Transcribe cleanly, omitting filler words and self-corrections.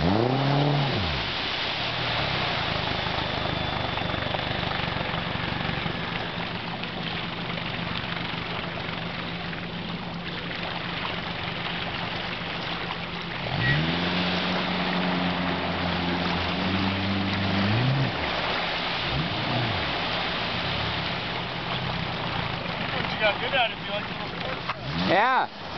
Got good at it, you like a little sports car. Yeah.